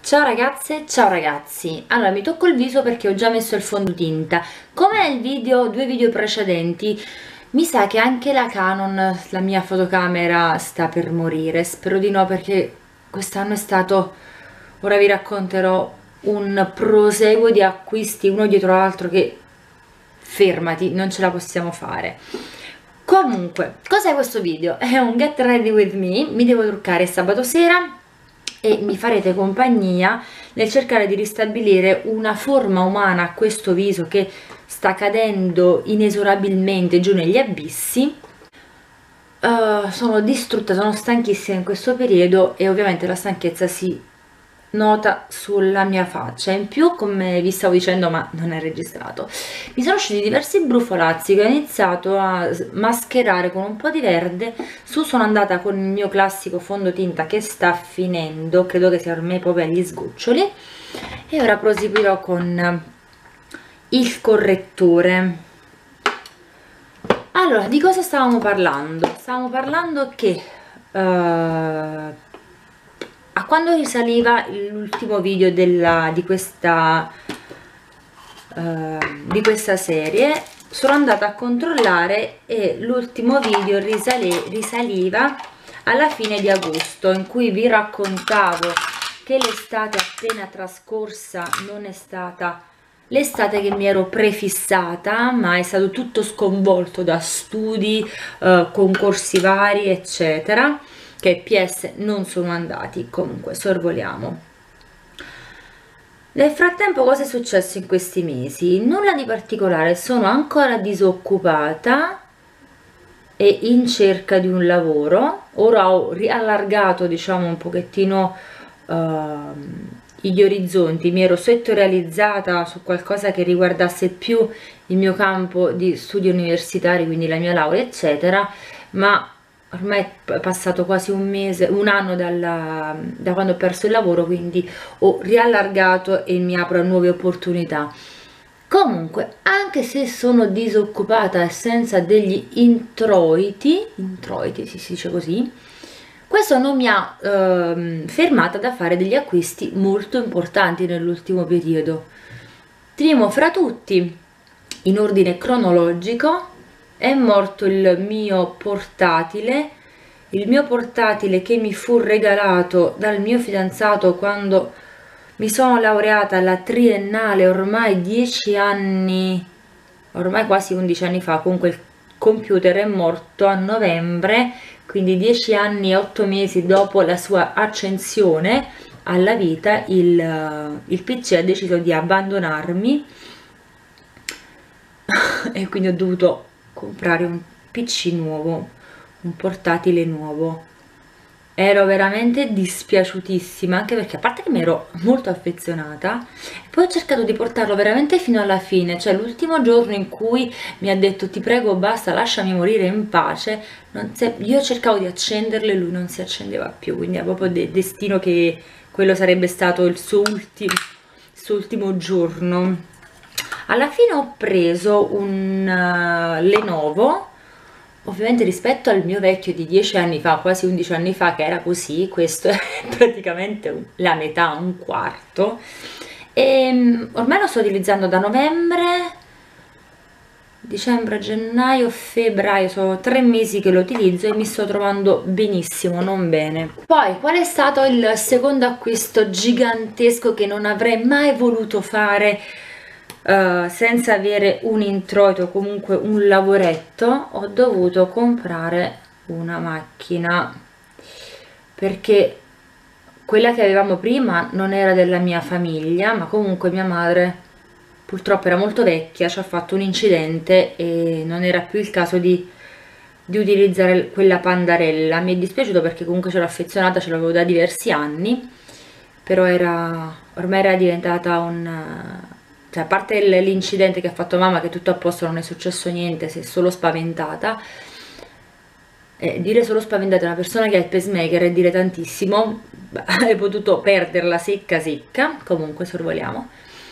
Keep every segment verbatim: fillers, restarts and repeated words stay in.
Ciao ragazze, ciao ragazzi. Allora mi tocco il viso perché ho già messo il fondotinta. Come nel video, due video precedenti, mi sa che anche la Canon, la mia fotocamera, sta per morire. Spero di no, perché quest'anno è stato, ora vi racconterò, un proseguo di acquisti uno dietro l'altro che fermati, non ce la possiamo fare. Comunque, cos'è questo video? È un get ready with me. Mi devo truccare sabato sera e mi farete compagnia nel cercare di ristabilire una forma umana a questo viso che sta cadendo inesorabilmente giù negli abissi. Uh, sono distrutta, sono stanchissima in questo periodo e ovviamente la stanchezza si nota sulla mia faccia. In più, come vi stavo dicendo, ma non è registrato, mi sono usciti diversi brufolazzi che ho iniziato a mascherare con un po' di verde. Su sono andata con il mio classico fondotinta che sta finendo, credo che sia ormai proprio agli sgoccioli, e ora proseguirò con il correttore. Allora, di cosa stavamo parlando? Stavamo parlando che uh, a quando risaliva l'ultimo video della, di, questa, uh, di questa serie, sono andata a controllare e l'ultimo video risale, risaliva alla fine di agosto, in cui vi raccontavo che l'estate appena trascorsa non è stata l'estate che mi ero prefissata, ma è stato tutto sconvolto da studi, uh, concorsi vari eccetera, che P S non sono andati. Comunque sorvoliamo. Nel frattempo cosa è successo in questi mesi? Nulla di particolare, sono ancora disoccupata e in cerca di un lavoro. Ora ho riallargato, diciamo, un pochettino uh, gli orizzonti. Mi ero settorializzata su qualcosa che riguardasse più il mio campo di studi universitari, quindi la mia laurea eccetera, ma ormai è passato quasi un mese, un anno dalla, da quando ho perso il lavoro, quindi ho riallargato e mi apro a nuove opportunità. Comunque, anche se sono disoccupata e senza degli introiti, introiti si dice così, questo non mi ha ehm, fermata da fare degli acquisti molto importanti nell'ultimo periodo. Primo fra tutti, in ordine cronologico, è morto il mio portatile, il mio portatile che mi fu regalato dal mio fidanzato quando mi sono laureata alla triennale, ormai dieci anni, ormai quasi undici anni fa. Comunque il computer è morto a novembre, quindi dieci anni e otto mesi dopo la sua accensione alla vita, il, il P C ha deciso di abbandonarmi e quindi ho dovuto comprare un P C nuovo, un portatile nuovo. Ero veramente dispiaciutissima, anche perché a parte che mi ero molto affezionata, poi ho cercato di portarlo veramente fino alla fine, cioè l'ultimo giorno in cui mi ha detto ti prego basta, lasciami morire in pace, non si è, io cercavo di accenderlo e lui non si accendeva più, quindi è proprio de destino che quello sarebbe stato il suo ultimo, il suo ultimo giorno. Alla fine ho preso un uh, Lenovo. Ovviamente rispetto al mio vecchio di dieci anni fa, quasi undici anni fa, che era così, questo è praticamente la metà, un quarto. E um, ormai lo sto utilizzando da novembre, dicembre, gennaio, febbraio, sono tre mesi che lo utilizzo e mi sto trovando benissimo, non bene. Poi, qual è stato il secondo acquisto gigantesco che non avrei mai voluto fare Uh, senza avere un introito, comunque un lavoretto? Ho dovuto comprare una macchina, perché quella che avevamo prima non era della mia famiglia, ma comunque mia madre purtroppo era molto vecchia, ci ha fatto un incidente e non era più il caso di, di utilizzare quella pandarella. Mi è dispiaciuto perché comunque c'ero affezionata, ce l'avevo da diversi anni, però era ormai era diventata un... Cioè, a parte l'incidente che ha fatto mamma, che tutto a posto, non è successo niente, si è solo spaventata. Eh, dire solo spaventata è una persona che ha il pacemaker e dire tantissimo. Beh, hai potuto perderla secca secca. Comunque sorvoliamo.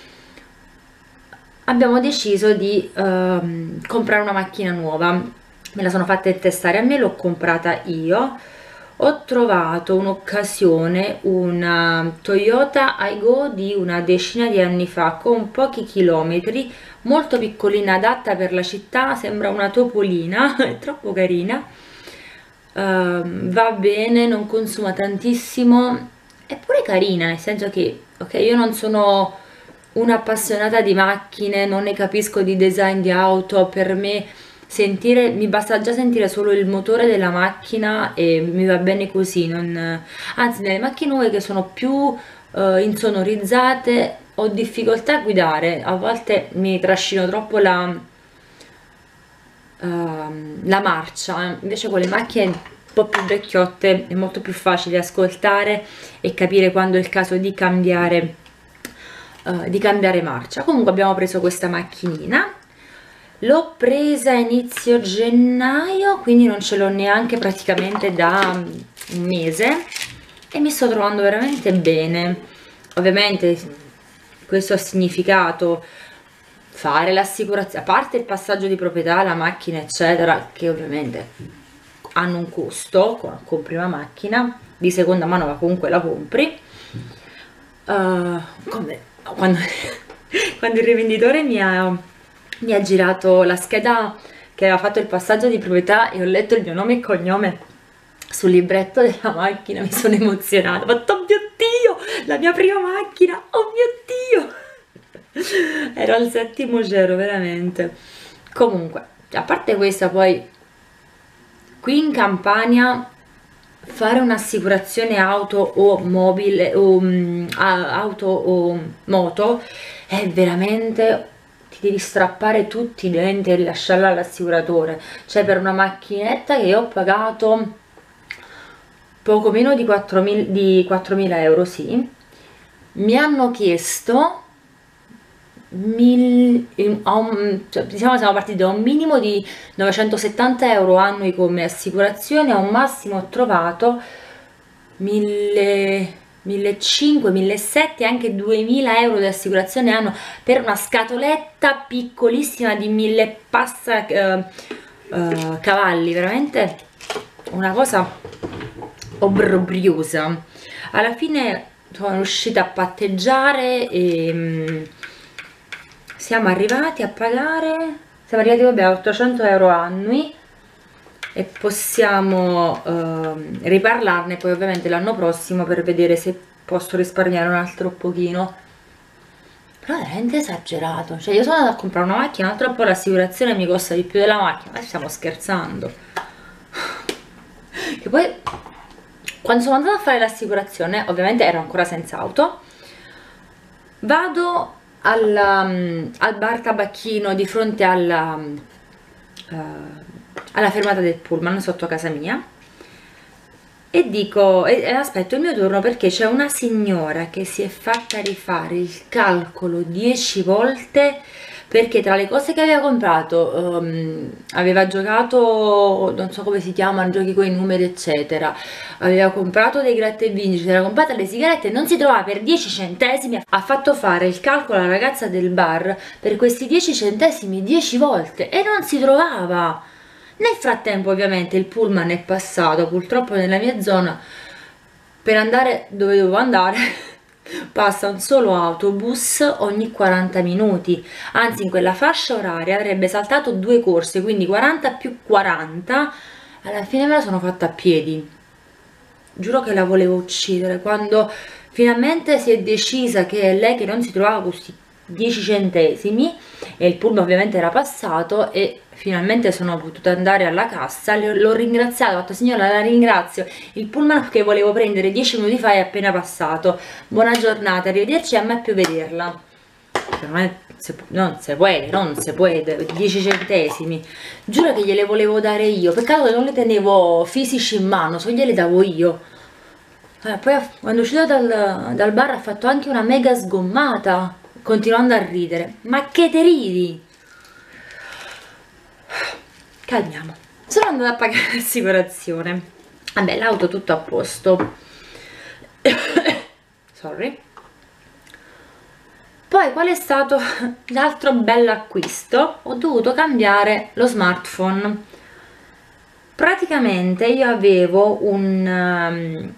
Abbiamo deciso di uh, comprare una macchina nuova. Me la sono fatta testare a me, l'ho comprata io. ho trovato un'occasione, una Toyota Aygo di una decina di anni fa con pochi chilometri, molto piccolina, adatta per la città, sembra una topolina, è troppo carina. Uh, va bene, non consuma tantissimo, è pure carina, nel senso che, ok, io non sono un'appassionata di macchine, non ne capisco di design di auto, per me sentire, mi basta già sentire solo il motore della macchina e mi va bene così, non, anzi nelle macchine nuove che sono più uh, insonorizzate ho difficoltà a guidare, a volte mi trascino troppo la uh, la marcia, invece con le macchine un po' più vecchiotte è molto più facile ascoltare e capire quando è il caso di cambiare, uh, di cambiare marcia. Comunque abbiamo preso questa macchinina, l'ho presa a inizio gennaio, quindi non ce l'ho neanche praticamente da un mese e mi sto trovando veramente bene. Ovviamente questo ha significato fare l'assicurazione, a parte il passaggio di proprietà, la macchina eccetera, che ovviamente hanno un costo, quando compri una macchina di seconda mano, ma comunque la compri. Uh, come, quando, quando il rivenditore mi ha, mi ha girato la scheda che aveva fatto il passaggio di proprietà e ho letto il mio nome e cognome sul libretto della macchina, mi sono emozionata, ho fatto oh mio Dio, la mia prima macchina, oh mio Dio! Ero al settimo giro, veramente. Comunque, a parte questa, poi qui in Campania fare un'assicurazione auto o mobile o um, auto o moto è veramente, ti devi strappare tutti i denti e lasciarla all'assicuratore. Cioè, per una macchinetta che io ho pagato poco meno di quattromila euro, sì, mi hanno chiesto Mil, um, cioè, diciamo siamo partiti da un minimo di novecentosettanta euro annui come assicurazione, a un massimo ho trovato mille, millecinquecento, millesettecento e anche duemila euro di assicurazione anno per una scatoletta piccolissima di mille passa uh, uh, cavalli, veramente una cosa obbrobriosa. Alla fine sono riuscita a patteggiare e um, siamo arrivati a pagare, siamo arrivati vabbè, a ottocento euro annui e possiamo uh, riparlarne poi ovviamente l'anno prossimo per vedere se posso risparmiare un altro pochino. Però è veramente esagerato, cioè io sono andata a comprare una macchina, un altro po' l'assicurazione mi costa di più della macchina, ma stiamo scherzando. Che poi quando sono andata a fare l'assicurazione, ovviamente ero ancora senza auto, vado Al, um, al bar tabacchino di fronte alla, uh, alla fermata del pullman sotto casa mia e dico e, e aspetto il mio turno perché c'è una signora che si è fatta rifare il calcolo dieci volte perché tra le cose che aveva comprato um, aveva giocato, non so come si chiamano, giochi con i numeri eccetera, aveva comprato dei gratta e vinci, era comprata le sigarette e non si trovava per dieci centesimi, ha fatto fare il calcolo alla ragazza del bar per questi dieci centesimi dieci volte e non si trovava. Nel frattempo ovviamente il pullman è passato purtroppo nella mia zona, per andare dove dovevo andare passa un solo autobus ogni quaranta minuti, anzi in quella fascia oraria avrebbe saltato due corse, quindi quaranta più quaranta, alla fine me la sono fatta a piedi, giuro che la volevo uccidere, quando finalmente si è decisa che è lei che non si trovava questi dieci centesimi e il pullman ovviamente era passato e finalmente sono potuta andare alla cassa, l'ho ringraziato, ho detto signora la ringrazio, il pullman che volevo prendere dieci minuti fa è appena passato, buona giornata, arrivederci, a me più vederla. Non, è, se, non si può, non si può, dieci centesimi, giuro che gliele volevo dare io, peccato che non le tenevo fisici in mano, se gliele davo io. Eh, poi quando è uscito dal, dal bar ha fatto anche una mega sgommata, continuando a ridere. Ma che te ridi? Calmiamo. Sono andata a pagare l'assicurazione. Vabbè, l'auto tutto a posto. Sorry. Poi qual è stato l'altro bello acquisto? Ho dovuto cambiare lo smartphone. praticamente io avevo un, um,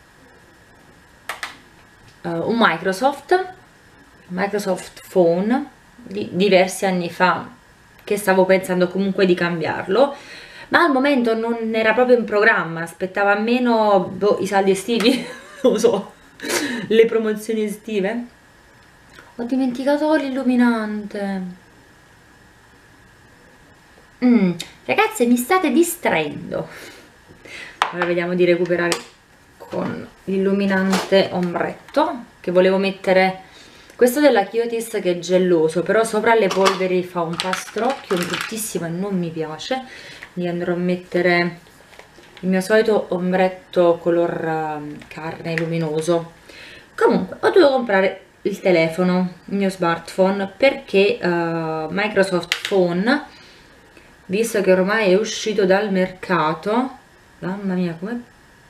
uh, un Microsoft Microsoft Phone di diversi anni fa, che stavo pensando comunque di cambiarlo, ma al momento non era proprio in programma, aspettava almeno boh, i saldi estivi, non lo so, le promozioni estive. Ho dimenticato l'illuminante. Mm, ragazze, mi state distraendo. Ora vediamo di recuperare con l'illuminante ombretto, che volevo mettere questo della Kiotis, che è gelloso, però sopra le polveri fa un pastrocchio bruttissimo e non mi piace. Quindi andrò a mettere il mio solito ombretto color carne luminoso. Comunque ho dovuto comprare il telefono, il mio smartphone, perché uh, Microsoft Phone, visto che ormai è uscito dal mercato, mamma mia come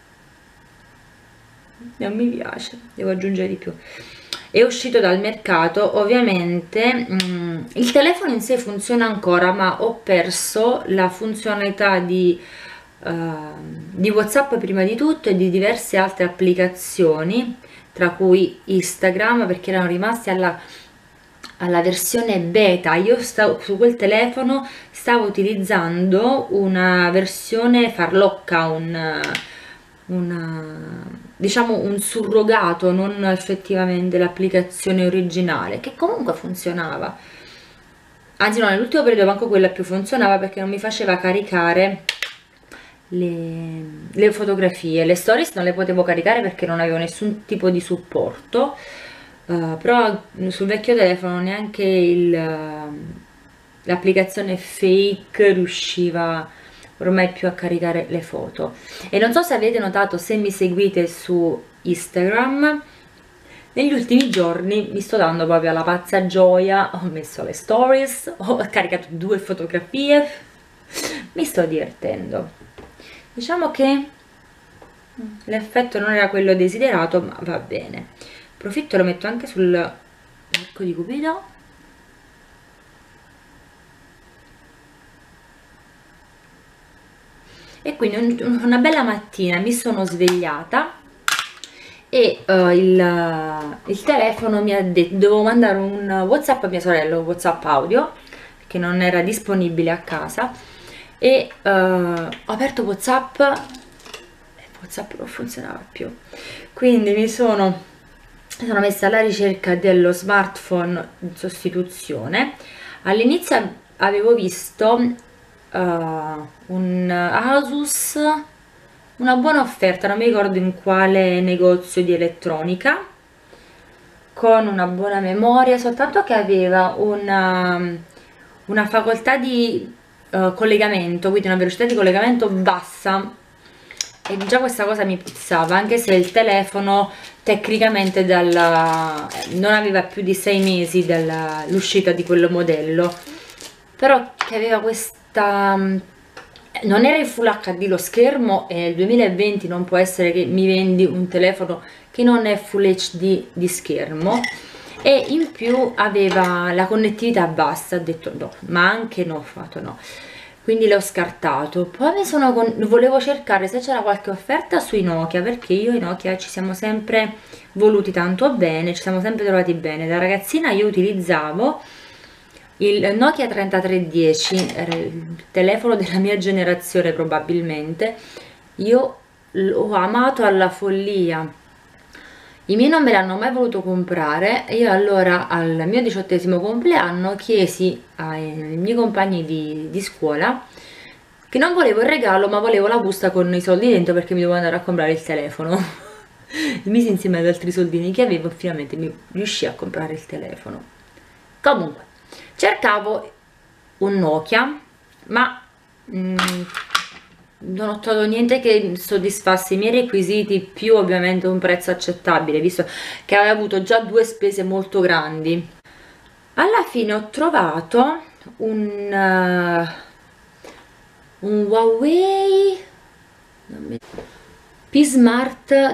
non mi piace, devo aggiungere di più, è uscito dal mercato, ovviamente mh, il telefono in sé funziona ancora, ma ho perso la funzionalità di, uh, di WhatsApp prima di tutto, e di diverse altre applicazioni, tra cui Instagram, perché erano rimasti alla, alla versione beta. Io stavo, su quel telefono stavo utilizzando una versione farlocca, un, una, diciamo un surrogato, non effettivamente l'applicazione originale, che comunque funzionava. Anzi no, nell'ultimo periodo manco quella più funzionava, perché non mi faceva caricare le, le fotografie. Le stories non le potevo caricare perché non avevo nessun tipo di supporto, uh, però sul vecchio telefono neanche il, uh, l'applicazione fake riusciva ormai più a caricare le foto. E non so se avete notato, se mi seguite su Instagram, negli ultimi giorni mi sto dando proprio alla pazza gioia, ho messo le stories, ho caricato due fotografie, mi sto divertendo. Diciamo che l'effetto non era quello desiderato, ma va bene. Approfitto e lo metto anche sul arco di Cupido. E quindi una bella mattina mi sono svegliata e uh, il, il telefono mi ha detto, dovevo mandare un WhatsApp a mia sorella, un WhatsApp audio, che non era disponibile a casa, e uh, ho aperto WhatsApp e WhatsApp non funzionava più. Quindi mi sono, mi sono messa alla ricerca dello smartphone in sostituzione. All'inizio avevo visto Uh, un Asus, una buona offerta, non mi ricordo in quale negozio di elettronica, con una buona memoria, soltanto che aveva una, una facoltà di uh, collegamento, quindi una velocità di collegamento bassa, e già questa cosa mi puzzava, anche se il telefono tecnicamente dalla, non aveva più di sei mesi dall'uscita di quello modello, però che aveva questa, non era in Full acca di lo schermo, e nel duemilaventi non può essere che mi vendi un telefono che non è Full acca di di schermo, e in più aveva la connettività bassa. Ho detto no, ma anche no, ho fatto no, quindi l'ho scartato. Poi mi sono con... volevo cercare se c'era qualche offerta sui Nokia, perché io e Nokia ci siamo sempre voluti tanto bene, ci siamo sempre trovati bene. Da ragazzina io utilizzavo il Nokia trentatré dieci, era il telefono della mia generazione probabilmente. Io l'ho amato alla follia. I miei non me l'hanno mai voluto comprare, e io allora al mio diciottesimo compleanno chiesi ai miei compagni di, di scuola che non volevo il regalo, ma volevo la busta con i soldi dentro, perché mi dovevo andare a comprare il telefono. Misi insieme ad altri soldini che avevo, e finalmente mi riuscì a comprare il telefono. Comunque cercavo un Nokia, ma mh, non ho trovato niente che soddisfasse i miei requisiti, più ovviamente un prezzo accettabile, visto che avevo avuto già due spese molto grandi. Alla fine ho trovato un, uh, un Huawei P-Smart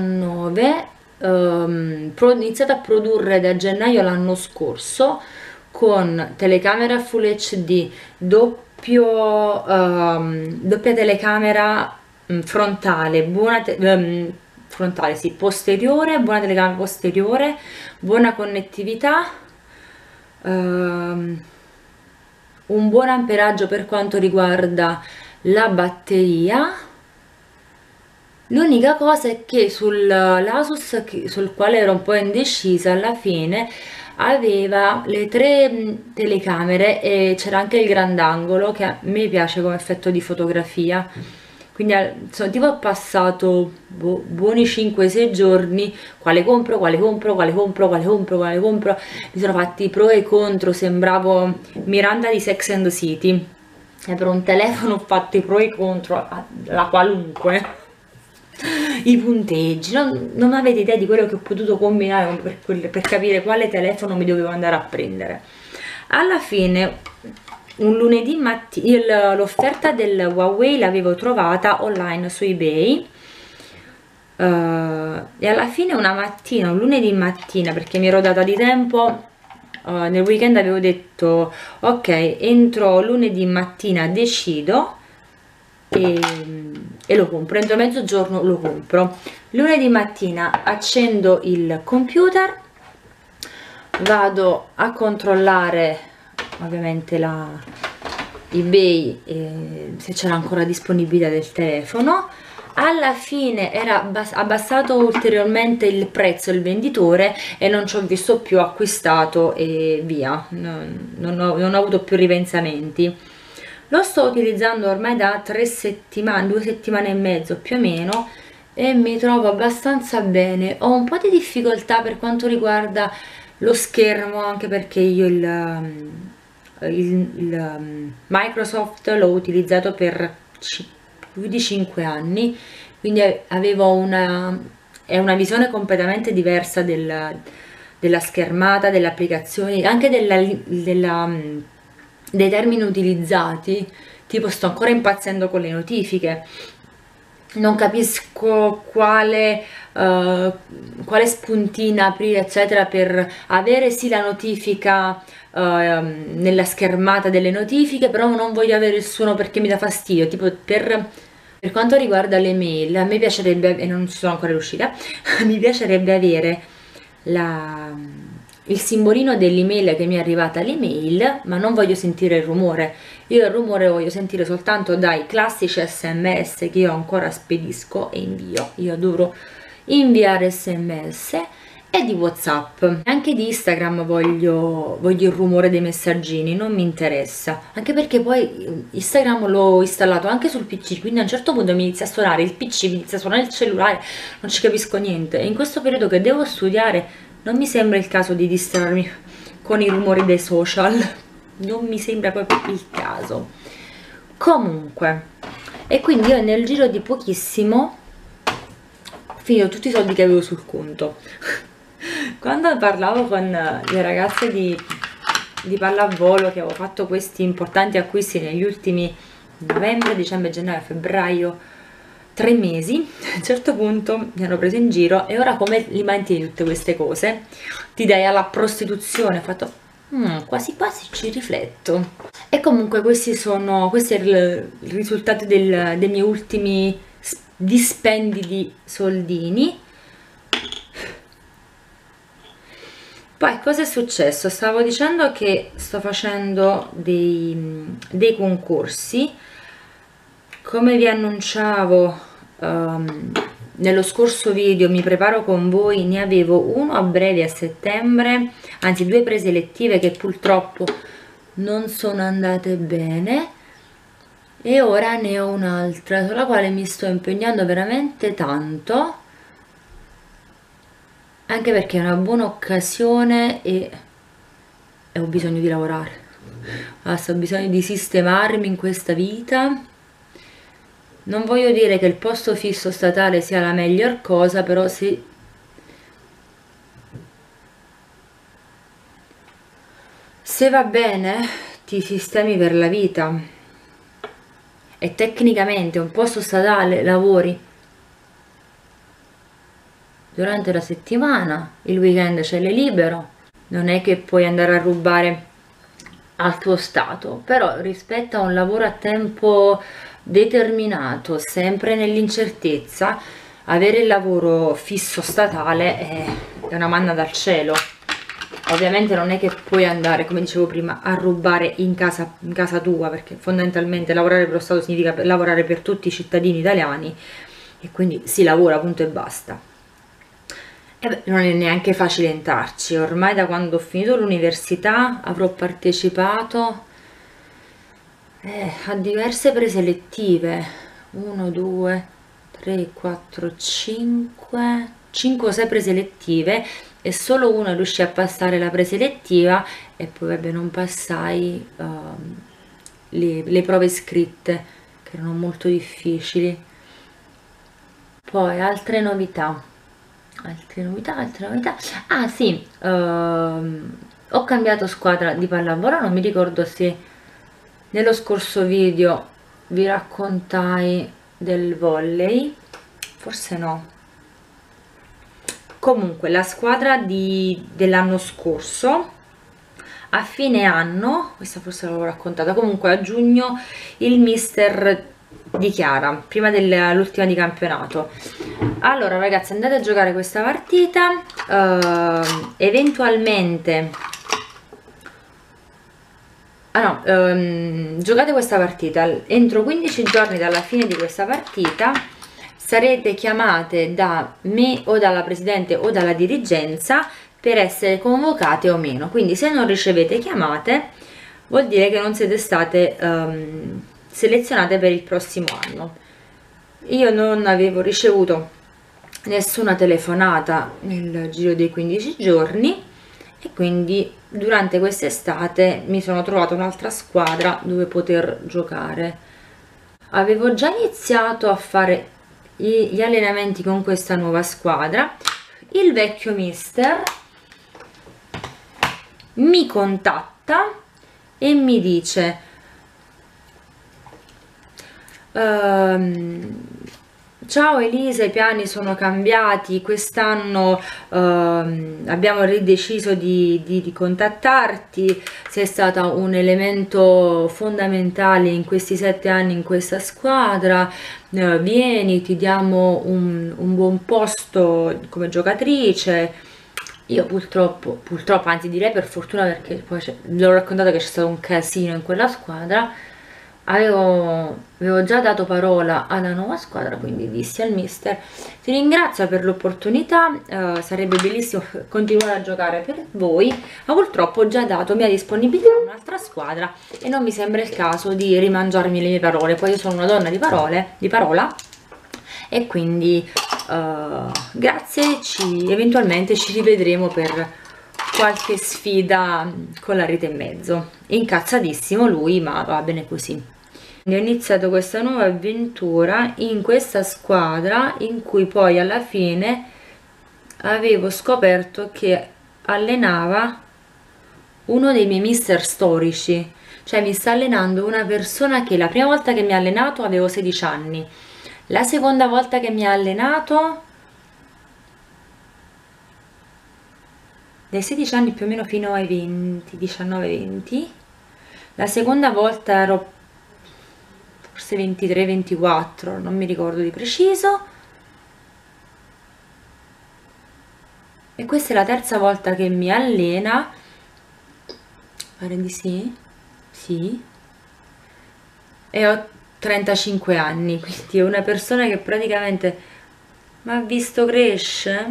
duemiladiciannove, um, iniziato a produrre da gennaio l'anno scorso, con telecamera Full H D, doppio, um, doppia telecamera um, frontale, buona te um, frontale, sì, posteriore, buona telecamera posteriore, buona connettività, um, un buon amperaggio per quanto riguarda la batteria. L'unica cosa è che sull'Asus, sul quale ero un po' indecisa, alla fine aveva le tre telecamere e c'era anche il grandangolo, che a me piace come effetto di fotografia. Quindi sono tipo passato bu buoni cinque sei giorni, quale compro, quale compro, quale compro, quale compro, quale compro, mi sono fatti pro e contro, sembravo Miranda di Sex and the City, e per un telefono ho fatto i pro e contro, la qualunque, i punteggi, non, non avete idea di quello che ho potuto combinare per, per capire quale telefono mi dovevo andare a prendere. Alla fine un lunedì mattina l'offerta del Huawei l'avevo trovata online su eBay, uh, e alla fine una mattina, un lunedì mattina, perché mi ero data di tempo, uh, nel weekend avevo detto ok, entro lunedì mattina decido e, e lo compro, entro mezzogiorno lo compro. Lunedì mattina accendo il computer, vado a controllare ovviamente la eBay, eh, se c'era ancora disponibilità del telefono. Alla fine era abbassato ulteriormente il prezzo il venditore e non ci ho visto più, acquistato e via, non, non, ho, non ho avuto più ripensamenti. Lo sto utilizzando ormai da tre settimane, due settimane e mezzo più o meno, e mi trovo abbastanza bene. Ho un po' di difficoltà per quanto riguarda lo schermo, anche perché io il, il, il Microsoft l'ho utilizzato per più di cinque anni, quindi avevo una, è una visione completamente diversa del, della schermata, delle applicazioni, anche della, della, dei termini utilizzati. Tipo, sto ancora impazzendo con le notifiche, non capisco quale, uh, quale spuntina aprire eccetera per avere sì la notifica uh, nella schermata delle notifiche, però non voglio avere il suono perché mi dà fastidio. Tipo, per, per quanto riguarda le mail, a me piacerebbe, e non ci sono ancora riuscita, mi piacerebbe avere la, il simbolino dell'email che mi è arrivata l'email, ma non voglio sentire il rumore. Io il rumore voglio sentire soltanto dai classici sms che io ancora spedisco e invio. Io dovrò inviare sms, e di WhatsApp, anche di Instagram voglio, voglio il rumore dei messaggini, non mi interessa, anche perché poi Instagram l'ho installato anche sul P C, quindi a un certo punto mi inizia a suonare il P C, mi inizia a suonare il cellulare, non ci capisco niente, e in questo periodo che devo studiare non mi sembra il caso di distrarmi con i rumori dei social, non mi sembra proprio il caso. Comunque, e quindi io nel giro di pochissimo ho finito tutti i soldi che avevo sul conto. Quando parlavo con le ragazze di, di pallavolo, che avevo fatto questi importanti acquisti negli ultimi novembre, dicembre, gennaio, febbraio, tre mesi, a un certo punto mi hanno preso in giro: e ora come li mantieni tutte queste cose? Ti dai alla prostituzione? Ho fatto mm, quasi quasi ci rifletto. E comunque questi sono questo è il, il risultato del, dei miei ultimi dispendi di soldini. Poi cosa è successo? Stavo dicendo che sto facendo dei, dei concorsi, come vi annunciavo um, nello scorso video. Mi preparo con voi, ne avevo uno a breve a settembre, anzi due preselettive che purtroppo non sono andate bene, e ora ne ho un'altra sulla quale mi sto impegnando veramente tanto, anche perché è una buona occasione e, e ho bisogno di lavorare. Basta, ho bisogno di sistemarmi in questa vita. Non voglio dire che il posto fisso statale sia la miglior cosa, però se, se va bene ti sistemi per la vita, e tecnicamente un posto statale lavori durante la settimana, il weekend ce l'hai libero, non è che puoi andare a rubare al tuo stato, però rispetto a un lavoro a tempo determinato, sempre nell'incertezza, avere il lavoro fisso statale è, è una manna dal cielo. Ovviamente non è che puoi andare, come dicevo prima, a rubare in casa, in casa tua, perché fondamentalmente lavorare per lo Stato significa lavorare per tutti i cittadini italiani, e quindi si lavora, punto e basta. E beh, non è neanche facile entrarci. Ormai da quando ho finito l'università avrò partecipato eh, a diverse preselettive, uno, due, tre, quattro, cinque, cinque o sei preselettive, e solo uno riuscì a passare la preselettiva, e poi vabbè non passai ehm, le, le prove scritte, che erano molto difficili. Poi altre novità, altre novità, altre novità. Ah sì, ehm, ho cambiato squadra di pallavolo, non mi ricordo se nello scorso video vi raccontai del volley, forse no. Comunque la squadra di, dell'anno scorso, a fine anno, questa forse l'avevo raccontata, comunque a giugno il mister dichiara, prima dell'ultima di campionato: allora ragazzi, andate a giocare questa partita, eh, eventualmente ah no, ehm, giocate questa partita, entro quindici giorni dalla fine di questa partita sarete chiamate da me o dalla presidente o dalla dirigenza per essere convocate o meno. Quindi se non ricevete chiamate vuol dire che non siete state ehm, selezionate per il prossimo anno. Io non avevo ricevuto nessuna telefonata nel giro dei quindici giorni, e quindi durante quest'estate mi sono trovata un'altra squadra dove poter giocare. Avevo già iniziato a fare gli allenamenti con questa nuova squadra. Il vecchio mister mi contatta e mi dice ehm, ciao Elisa, i piani sono cambiati, quest'anno ehm, abbiamo rideciso di, di, di contattarti, sei stata un elemento fondamentale in questi sette anni in questa squadra, eh, vieni, ti diamo un, un buon posto come giocatrice. Io purtroppo, purtroppo, anzi direi per fortuna, perché poi l'ho raccontato che c'è stato un casino in quella squadra. Avevo, avevo già dato parola alla nuova squadra, quindi dissi al mister: ti ringrazio per l'opportunità, eh, sarebbe bellissimo continuare a giocare per voi, ma purtroppo ho già dato mia disponibilità a un'altra squadra e non mi sembra il caso di rimangiarmi le mie parole. Poi io sono una donna di parole, di parola, e quindi uh, grazie, ci, eventualmente ci rivedremo per qualche sfida con la rete in mezzo. Incazzatissimo lui, ma va bene così. Ho iniziato questa nuova avventura in questa squadra, in cui poi alla fine avevo scoperto che allenava uno dei miei mister storici, cioè mi sta allenando una persona che la prima volta che mi ha allenato avevo sedici anni, la seconda volta che mi ha allenato dai sedici anni più o meno fino ai venti, diciannove venti, la seconda volta ero forse ventitré ventiquattro, non mi ricordo di preciso, e questa è la terza volta che mi allena, pare di sì, sì, e ho trentacinque anni, quindi è una persona che praticamente mi ha visto crescere,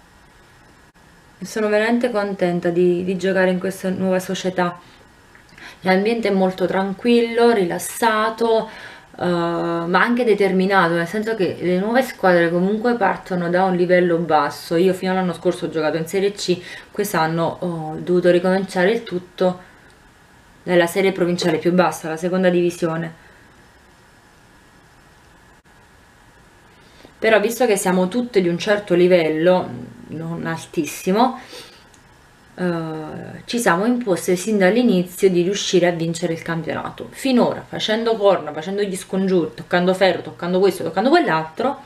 e sono veramente contenta di, di giocare in questa nuova società. L'ambiente è molto tranquillo, rilassato, uh, ma anche determinato, nel senso che le nuove squadre comunque partono da un livello basso. Io fino all'anno scorso ho giocato in Serie C, quest'anno ho dovuto ricominciare il tutto nella serie provinciale più bassa, la seconda divisione. Però visto che siamo tutte di un certo livello, non altissimo, Uh, ci siamo imposte sin dall'inizio di riuscire a vincere il campionato. Finora, facendo corna, facendo gli scongiuri, toccando ferro, toccando questo, toccando quell'altro,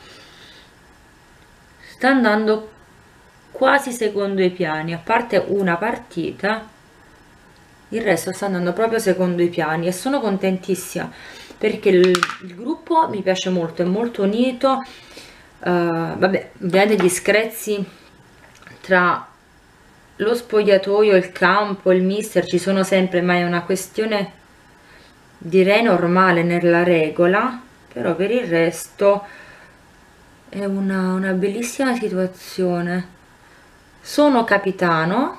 sta andando quasi secondo i piani, a parte una partita il resto sta andando proprio secondo i piani e sono contentissima perché il, il gruppo mi piace molto, è molto unito. Uh, vabbè, vedete gli screzi tra lo spogliatoio, il campo, il mister ci sono sempre, ma è una questione direi normale nella regola, però per il resto è una, una bellissima situazione. Sono capitano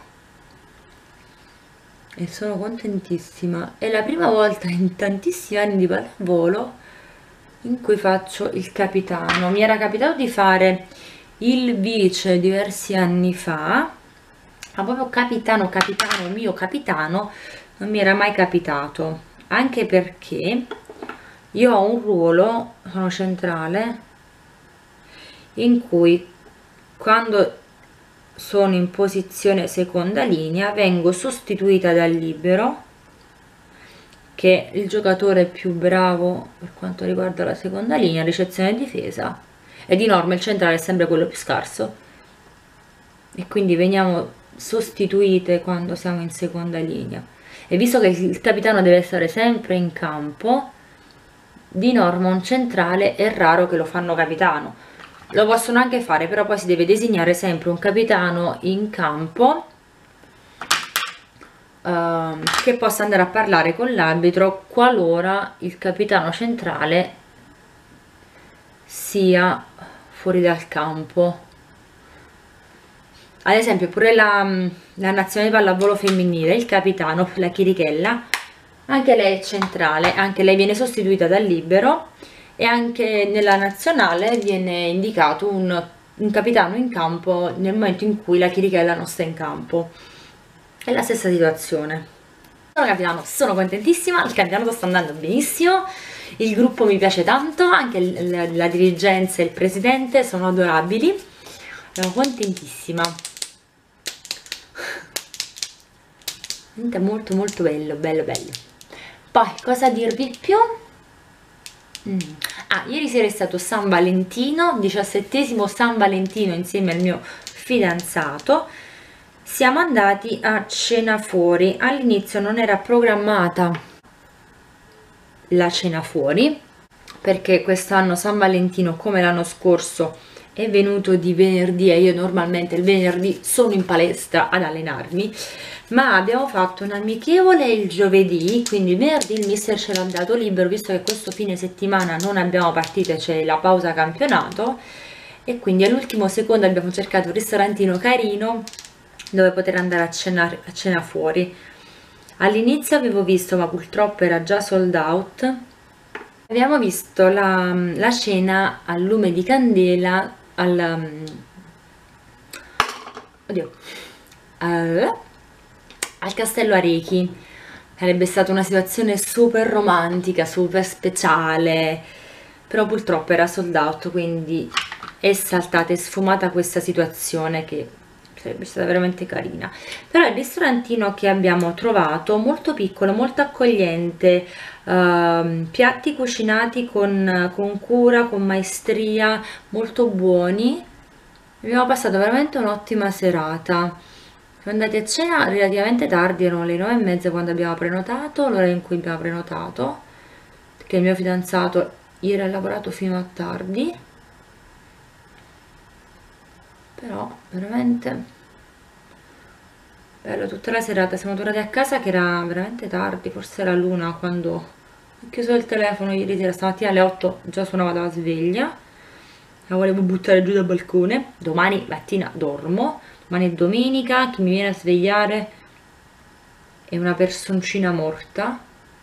e sono contentissima, è la prima volta in tantissimi anni di pallavolo in cui faccio il capitano. Mi era capitato di fare il vice diversi anni fa, ma proprio capitano capitano mio capitano non mi era mai capitato, anche perché io ho un ruolo, sono centrale, in cui quando sono in posizione seconda linea vengo sostituita dal libero, che è il giocatore più bravo per quanto riguarda la seconda linea, ricezione e difesa, e di norma il centrale è sempre quello più scarso, e quindi veniamo sostituite quando siamo in seconda linea. E visto che il capitano deve stare sempre in campo, di norma un centrale è raro che lo fanno capitano. Lo possono anche fare, però poi si deve designare sempre un capitano in campo uh, che possa andare a parlare con l'arbitro qualora il capitano centrale sia fuori dal campo. Ad esempio pure la, la nazionale di pallavolo femminile, il capitano, la Chirichella, anche lei è centrale, anche lei viene sostituita dal libero, e anche nella nazionale viene indicato un, un capitano in campo nel momento in cui la Chirichella non sta in campo. È la stessa situazione. Sono capitano, sono contentissima, il campionato sta andando benissimo, il gruppo mi piace tanto, anche la, la dirigenza e il presidente sono adorabili, sono contentissima. È molto molto bello, bello bello. Poi cosa dirvi più? Mm. Ah, ieri sera è stato San Valentino, diciassettesimo San Valentino insieme al mio fidanzato. Siamo andati a cena fuori. All'inizio non era programmata la cena fuori perché quest'anno San Valentino, come l'anno scorso, è venuto di venerdì e io normalmente il venerdì sono in palestra ad allenarmi, ma abbiamo fatto un amichevole il giovedì, quindi il venerdì il mister ce l'ha dato libero visto che questo fine settimana non abbiamo partite, c'è la pausa campionato, e quindi all'ultimo secondo abbiamo cercato un ristorantino carino dove poter andare a cenare a cena fuori. All'inizio avevo visto, ma purtroppo era già sold out, abbiamo visto la, la cena al lume di candela al, oddio, al, al Castello Arechi. Sarebbe stata una situazione super romantica, super speciale, però purtroppo era sold out, quindi è saltata e sfumata questa situazione che sarebbe stata veramente carina. Però il ristorantino che abbiamo trovato, molto piccolo, molto accogliente, uh, piatti cucinati con, con cura, con maestria, molto buoni. Abbiamo passato veramente un'ottima serata. Siamo andati a cena relativamente tardi, erano le nove e mezza quando abbiamo prenotato, l'ora in cui abbiamo prenotato, perché il mio fidanzato ieri ha lavorato fino a tardi, però veramente bello tutta la serata. Siamo tornati a casa che era veramente tardi, forse era l'una quando ho chiuso il telefono ieri sera. Stamattina alle otto già suonava la sveglia, la volevo buttare giù dal balcone. Domani mattina dormo, domani è domenica, chi mi viene a svegliare è una personcina morta.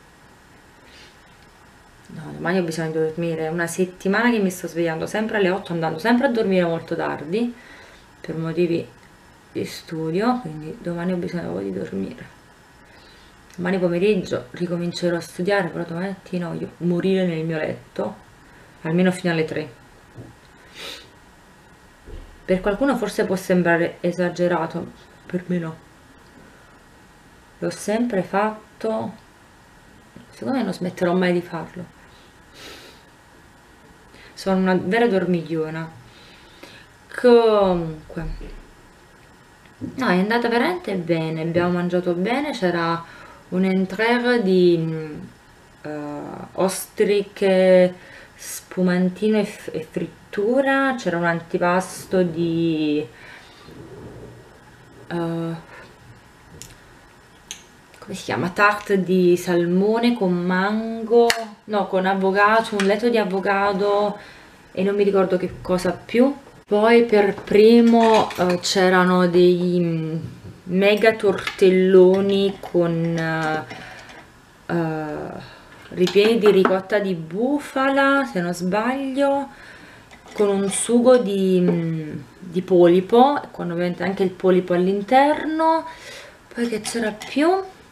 No, domani ho bisogno di dormire, è una settimana che mi sto svegliando sempre alle otto, andando sempre a dormire molto tardi per motivi di studio, quindi domani ho bisogno di dormire. Domani pomeriggio ricomincerò a studiare, però domani mattina voglio morire nel mio letto almeno fino alle tre. Per qualcuno forse può sembrare esagerato, per me no, l'ho sempre fatto, secondo me non smetterò mai di farlo. Sono una vera dormigliona. Comunque no, è andata veramente bene, abbiamo mangiato bene, c'era un entrée di uh, ostriche, spumantino e, e frittura, c'era un antipasto di uh, come si chiama? Tarte di salmone con mango, no, con avocado, un letto di avocado e non mi ricordo che cosa più. Poi per primo uh, c'erano dei mm, mega tortelloni con uh, uh, ripieni di ricotta di bufala, se non sbaglio, con un sugo di, mm, di polipo, con ovviamente anche il polipo all'interno. Poi che c'era più?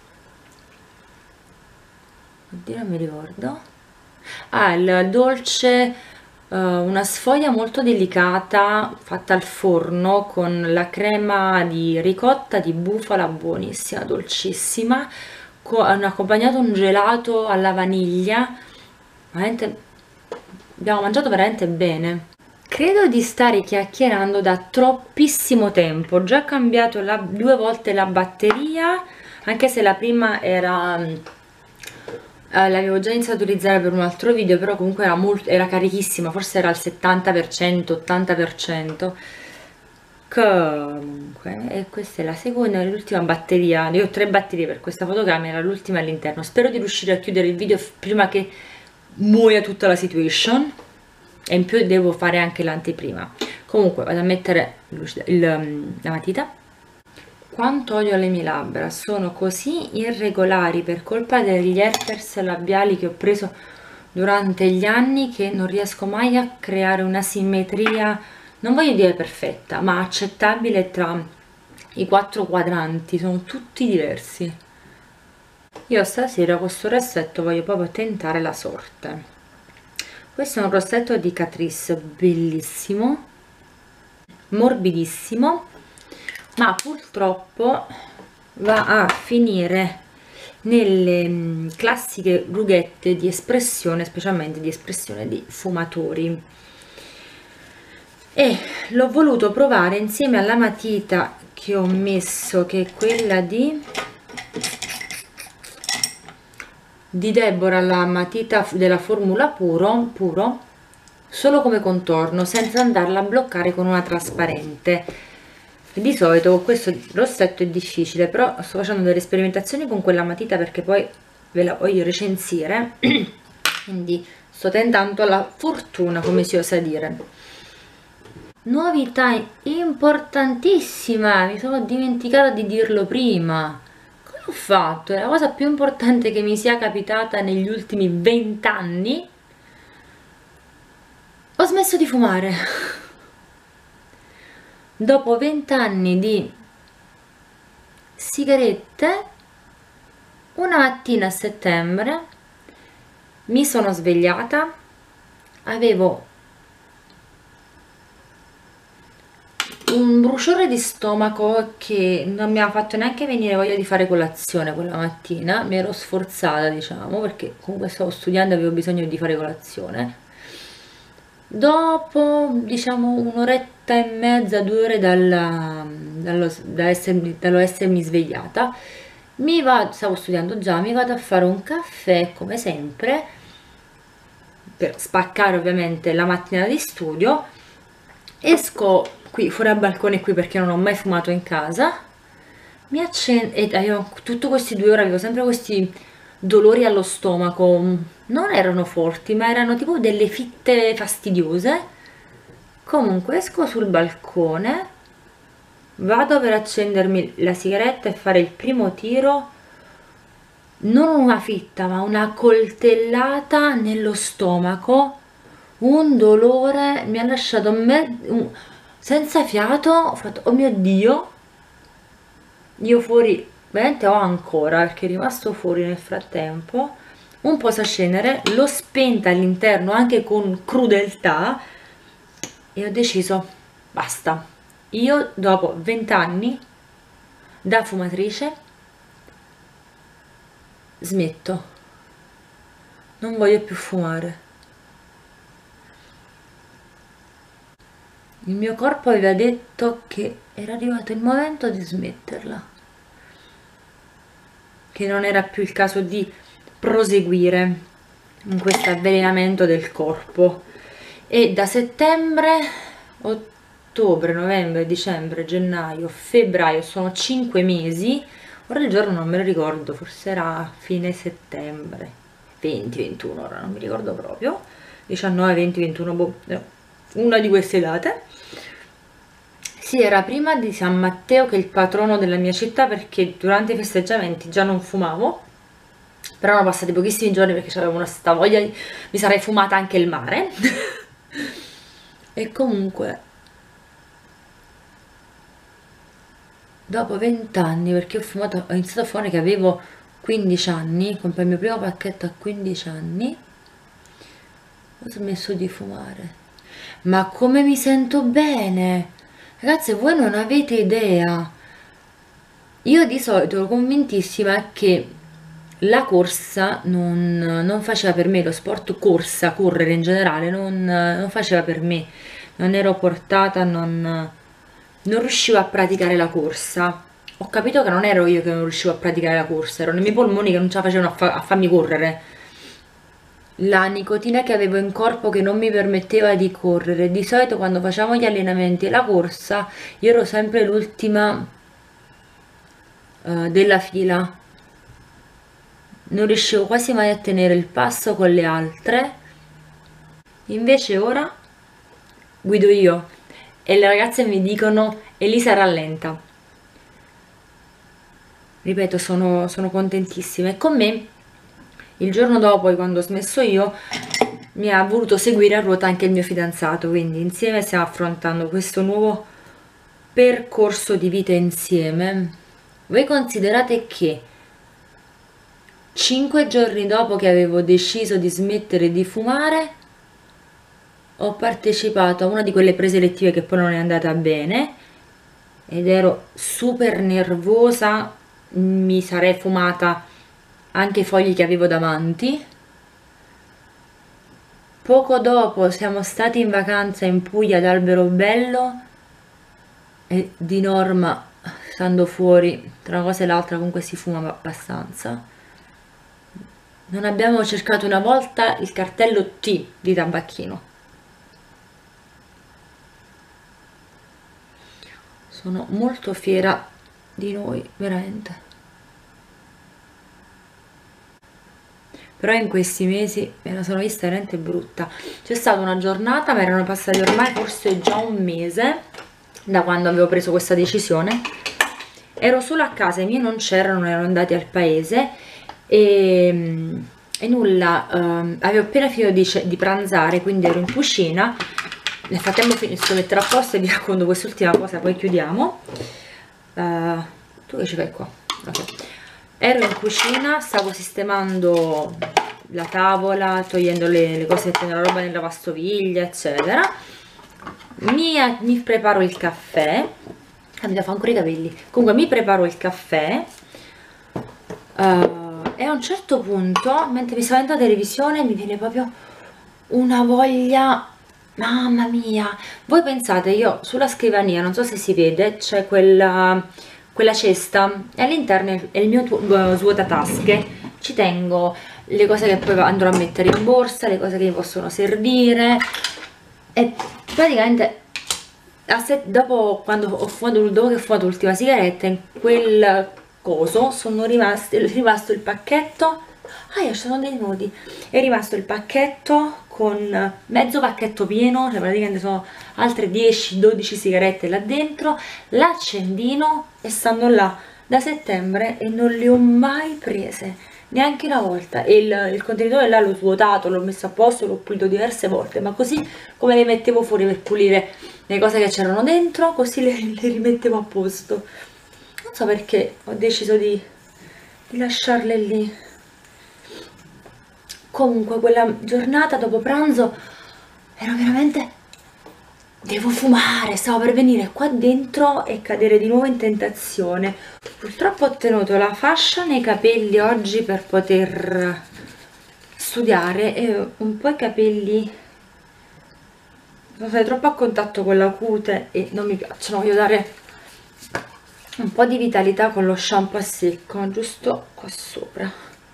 Oddio, non mi ricordo. Ah, il dolce, eh, una sfoglia molto delicata fatta al forno con la crema di ricotta di bufala, buonissima, dolcissima, con, hanno accompagnato un gelato alla vaniglia, veramente, abbiamo mangiato veramente bene. Credo di stare chiacchierando da troppissimo tempo, ho già cambiato la- due volte la batteria, anche se la prima era eh, l'avevo già iniziato a utilizzare per un altro video, però comunque era, molto, era carichissima, forse era al settanta per cento, ottanta per cento. Comunque, e questa è la seconda e l'ultima batteria. Io ho tre batterie per questa fotocamera, l'ultima all'interno. Spero di riuscire a chiudere il video prima che muoia tutta la situation. E in più devo fare anche l'anteprima. Comunque vado a mettere il- il- la matita. Quanto odio le mie labbra, sono così irregolari per colpa degli herpes labiali che ho preso durante gli anni che non riesco mai a creare una simmetria, non voglio dire perfetta, ma accettabile tra i quattro quadranti, sono tutti diversi. Io stasera con questo rossetto voglio proprio tentare la sorte. Questo è un rossetto di Catrice, bellissimo, morbidissimo, ma purtroppo va a finire nelle mm, classiche rughette di espressione, specialmente di espressione di fumatori, e l'ho voluto provare insieme alla matita che ho messo, che è quella di di Deborah, la matita della formula puro, puro solo come contorno, senza andarla a bloccare con una trasparente. Di solito con questo rossetto è difficile, però sto facendo delle sperimentazioni con quella matita perché poi ve la voglio recensire, quindi sto tentando la fortuna, come si osa dire. Novità importantissima, mi sono dimenticata di dirlo prima. Cosa ho fatto? È la cosa più importante che mi sia capitata negli ultimi vent'anni. Ho smesso di fumare. Dopo vent'anni di sigarette, una mattina a settembre mi sono svegliata, avevo un bruciore di stomaco che non mi ha fatto neanche venire voglia di fare colazione quella mattina, mi ero sforzata, diciamo, perché comunque stavo studiando e avevo bisogno di fare colazione. Dopo, diciamo, un'oretta e mezza, due ore dalla, dallo, da essermi, dallo essermi svegliata, mi va, stavo studiando già, mi vado a fare un caffè come sempre, per spaccare ovviamente la mattina di studio. Esco qui fuori al balcone qui perché non ho mai fumato in casa, mi accendo e avevo tutti questi due ore, avevo sempre questi dolori allo stomaco, non erano forti ma erano tipo delle fitte fastidiose. Comunque esco sul balcone, vado per accendermi la sigaretta e fare il primo tiro, non una fitta ma una coltellata nello stomaco, un dolore, mi ha lasciato me, un, senza fiato, ho fatto oh mio Dio, io fuori, veramente ho ancora perché è rimasto fuori nel frattempo, un posacenere, l'ho spenta all'interno anche con crudeltà e ho deciso, basta, io dopo vent'anni da fumatrice smetto, non voglio più fumare. Il mio corpo aveva detto che era arrivato il momento di smetterla. che non era più il caso di proseguire in questo avvelenamento del corpo. E da settembre, ottobre, novembre, dicembre, gennaio, febbraio, sono cinque mesi. Ora il giorno non me lo ricordo, forse era fine settembre, venti ventuno, ora non mi ricordo proprio, diciannove venti ventuno, boh, no, una di queste date. Sì, era prima di San Matteo, che è il patrono della mia città, perché durante i festeggiamenti già non fumavo, però erano passati pochissimi giorni perché avevo una sta voglia di... mi sarei fumata anche il mare. E comunque dopo venti anni, perché ho fumato, ho iniziato a fumare che avevo quindici anni, comprai il mio primo pacchetto a quindici anni, ho smesso di fumare. Ma come mi sento bene! Ragazzi, voi non avete idea. Io di solito ero convintissima che la corsa non, non faceva per me, lo sport corsa, correre in generale, non, non faceva per me. Non ero portata, non, non riuscivo a praticare la corsa. Ho capito che non ero io che non riuscivo a praticare la corsa, erano i miei polmoni che non ce la facevano a, fa- a farmi correre. La nicotina che avevo in corpo che non mi permetteva di correre. Di solito quando facciamo gli allenamenti e la corsa, io ero sempre l'ultima eh, della fila. Non riuscivo quasi mai a tenere il passo con le altre. Invece ora guido io e le ragazze mi dicono: Elisa, rallenta. Ripeto, sono, sono contentissima. E con me, il giorno dopo, quando ho smesso io, mi ha voluto seguire a ruota anche il mio fidanzato, quindi insieme stiamo affrontando questo nuovo percorso di vita insieme. Voi considerate che cinque giorni dopo che avevo deciso di smettere di fumare, ho partecipato a una di quelle prese elettive che poi non è andata bene ed ero super nervosa, mi sarei fumata anche i fogli che avevo davanti. Poco dopo siamo stati in vacanza in Puglia ad Alberobello e di norma, stando fuori tra una cosa e l'altra, comunque si fuma abbastanza. Non abbiamo cercato una volta il cartello T di tabacchino. Sono molto fiera di noi, veramente. Però in questi mesi me la sono vista veramente brutta. C'è stata una giornata, ma erano passati ormai forse già un mese da quando avevo preso questa decisione. Ero solo a casa, i miei non c'erano, erano andati al paese e, e nulla, ehm, avevo appena finito di, di pranzare, quindi ero in cucina. Nel frattempo finisco di mettere a posto e vi racconto quest'ultima cosa, poi chiudiamo. Uh, tu che ci fai qua? Okay. Ero in cucina, stavo sistemando la tavola, togliendo le, le cose, mettendo la roba nella lavastoviglie, eccetera. Mi, mi preparo il caffè. Ah, mi devo fare ancora i capelli. Comunque mi preparo il caffè uh, e a un certo punto, mentre mi stavo vedendo la televisione, mi viene proprio una voglia, mamma mia. Voi pensate, io sulla scrivania, non so se si vede, c'è quella, quella cesta e all'interno è il mio svuotatasche. Ci tengo le cose che poi andrò a mettere in borsa, le cose che mi possono servire, e praticamente dopo, quando ho fumato, dopo che ho fumato l'ultima sigaretta, in quel coso sono rimasti, è rimasto il pacchetto. Ah, ci sono dei nodi. È rimasto il pacchetto con mezzo pacchetto pieno, cioè praticamente sono altre dieci dodici sigarette là dentro, l'accendino, e stanno là da settembre e non le ho mai prese, neanche una volta. E il, il contenitore là l'ho svuotato, l'ho messo a posto, l'ho pulito diverse volte, ma così come le mettevo fuori per pulire le cose che c'erano dentro, così le, le rimettevo a posto. Non so perché ho deciso di, di lasciarle lì. Comunque quella giornata dopo pranzo ero veramente, devo fumare, stavo per venire qua dentro e cadere di nuovo in tentazione. Purtroppo ho tenuto la fascia nei capelli oggi per poter studiare e un po' i capelli sono stati troppo a contatto con la cute e non mi piacciono. Voglio dare un po' di vitalità con lo shampoo a secco, giusto qua sopra.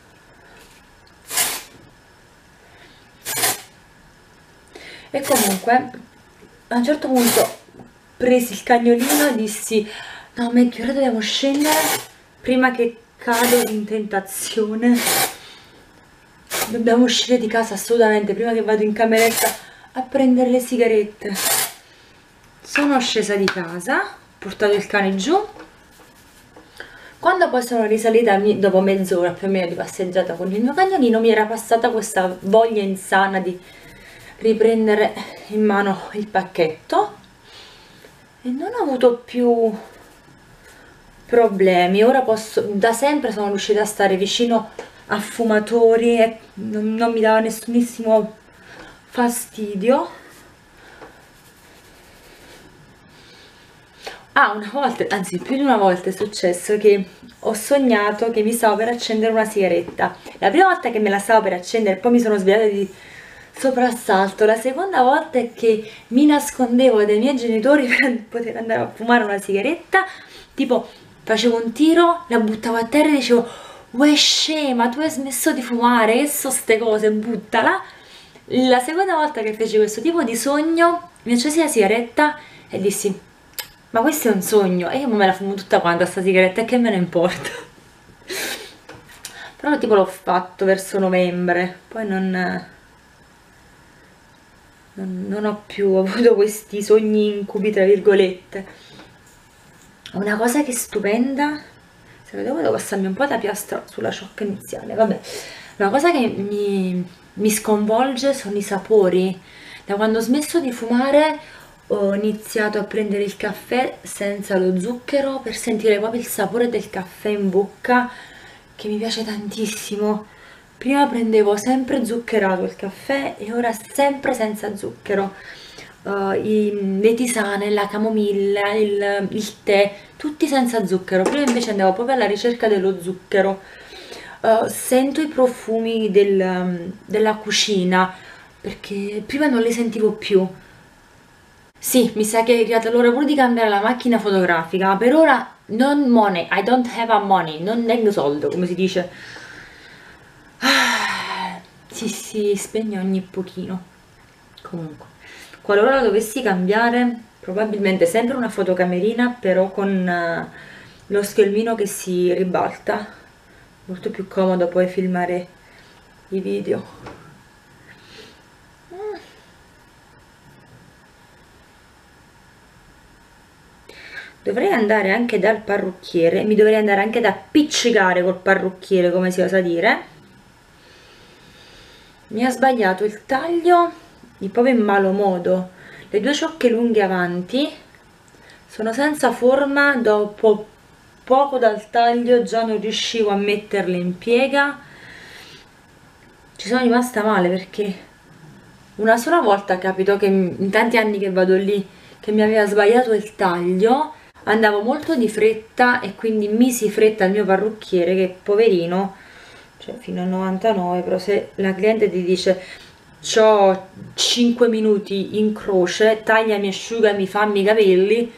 E comunque a un certo punto presi il cagnolino e dissi no Maggie, ora dobbiamo scendere prima che cado in tentazione, dobbiamo uscire di casa assolutamente prima che vado in cameretta a prendere le sigarette. Sono scesa di casa, ho portato il cane giù. Quando poi sono risalita dopo mezz'ora più o meno di passeggiata con il mio cagnolino, mi era passata questa voglia insana di riprendere in mano il pacchetto e non ho avuto più problemi. Ora posso, da sempre sono riuscita a stare vicino a fumatori e non, non mi dava nessunissimo fastidio. Ah, una volta, anzi più di una volta è successo che ho sognato che mi stavo per accendere una sigaretta. La prima volta che me la stavo per accendere, poi mi sono svegliata di soprassalto. La seconda volta è che mi nascondevo dai miei genitori per poter andare a fumare una sigaretta, tipo facevo un tiro, la buttavo a terra e dicevo uè scema, tu hai smesso di fumare, che so ste cose, buttala. La seconda volta che feci questo tipo di sogno mi accesi la sigaretta e dissi ma questo è un sogno e io me la fumo tutta quanta sta sigaretta e che me ne importa. Però tipo l'ho fatto verso novembre, poi non, non, non ho più avuto questi sogni incubi tra virgolette. Una cosa che è stupenda, se vedo devo passarmi un po' da piastra sulla ciocca iniziale, vabbè, una cosa che mi, mi sconvolge sono i sapori. Da quando ho smesso di fumare ho iniziato a prendere il caffè senza lo zucchero per sentire proprio il sapore del caffè in bocca, che mi piace tantissimo. Prima prendevo sempre zuccherato il caffè e ora sempre senza zucchero. Uh, i, le tisane, la camomilla, il, il tè, tutti senza zucchero. Prima invece andavo proprio alla ricerca dello zucchero. Uh, sento i profumi del, della cucina perché prima non li sentivo più. Sì, mi sa che è arrivata l'ora pure di cambiare la macchina fotografica, ma per ora non money, I don't have a money, non tengo soldo, come si dice. Ah, sì, si spegne ogni pochino. Comunque, qualora la dovessi cambiare, probabilmente sempre una fotocamerina, però con eh, lo schermino che si ribalta, molto più comodo poi filmare i video. Dovrei andare anche dal parrucchiere, mi dovrei andare anche ad appiccicare col parrucchiere, come si osa dire. Mi ha sbagliato il taglio, di proprio in malo modo. Le due ciocche lunghe avanti sono senza forma, dopo poco dal taglio già non riuscivo a metterle in piega. Ci sono rimasta male perché una sola volta capitò che in tanti anni che vado lì che mi aveva sbagliato il taglio. Andavo molto di fretta e quindi misi fretta al mio parrucchiere che poverino, cioè fino a novantanove, però se la cliente ti dice c'ho cinque minuti in croce, tagliami, asciugami, fammi i capelli,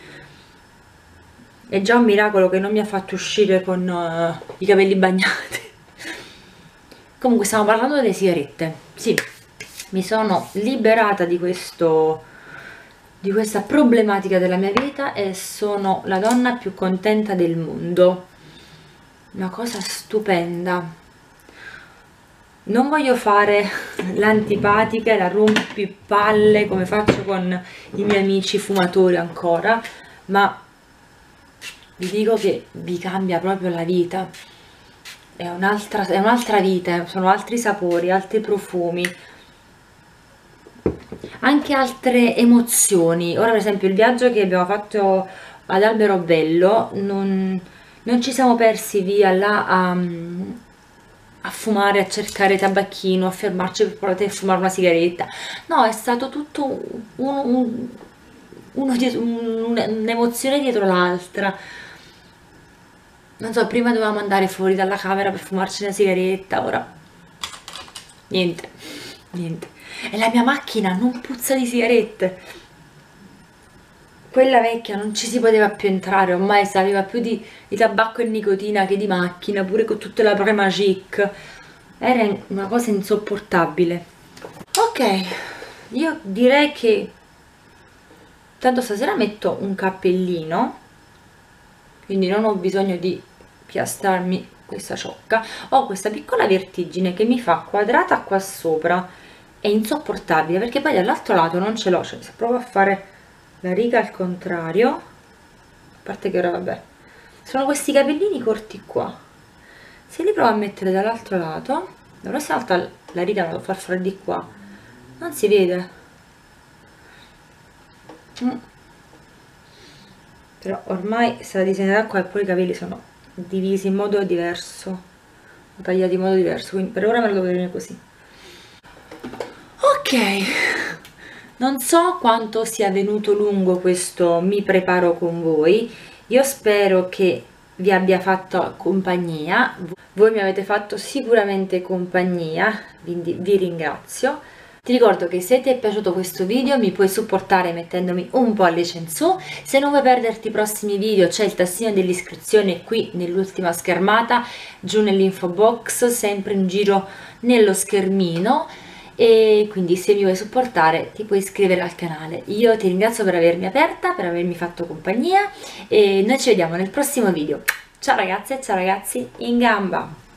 è già un miracolo che non mi ha fatto uscire con uh, i capelli bagnati. Comunque stiamo parlando delle sigarette. Sì, mi sono liberata di questo di questa problematica della mia vita e sono la donna più contenta del mondo. Una cosa stupenda. Non voglio fare l'antipatica e la rompipalle come faccio con i miei amici fumatori ancora, ma vi dico che vi cambia proprio la vita. È un'altra è un'altra vita, sono altri sapori, altri profumi, anche altre emozioni. Ora per esempio il viaggio che abbiamo fatto ad Alberobello non, non ci siamo persi via là a, a fumare, a cercare tabacchino, a fermarci per poter fumare una sigaretta. No, è stato tutto un, un, uno dietro, un, un'emozione dietro l'altra. Non so, prima dovevamo andare fuori dalla camera per fumarci una sigaretta, ora niente, niente. E la mia macchina non puzza di sigarette. quella vecchia non ci si poteva più entrare, ormai sapeva più di, di tabacco e nicotina che di macchina, pure con tutta la Premagic, era una cosa insopportabile. Ok, io direi che tanto stasera metto un cappellino, quindi non ho bisogno di piastrarmi questa ciocca. Ho questa piccola vertigine che mi fa quadrata qua sopra, è insopportabile perché poi dall'altro lato non ce l'ho, cioè se provo a fare la riga al contrario, a parte che ora vabbè, sono questi capellini corti qua, se li provo a mettere dall'altro lato, la prossima volta la riga la devo far fare di qua, non si vede. Mm. Però ormai è stata disegnata qua e poi i capelli sono divisi in modo diverso, tagliati in modo diverso, quindi per ora me lo devo tenere così. Ok, non so quanto sia venuto lungo questo mi preparo con voi, io spero che vi abbia fatto compagnia, voi mi avete fatto sicuramente compagnia, quindi vi ringrazio. Ti ricordo che se ti è piaciuto questo video mi puoi supportare mettendomi un pollice in su, se non vuoi perderti i prossimi video c'è il tastino dell'iscrizione qui nell'ultima schermata, giù nell'info box, sempre in giro nello schermino, e quindi se mi vuoi supportare ti puoi iscrivere al canale. Io ti ringrazio per avermi aperta, per avermi fatto compagnia e noi ci vediamo nel prossimo video. Ciao ragazze e ciao ragazzi, in gamba!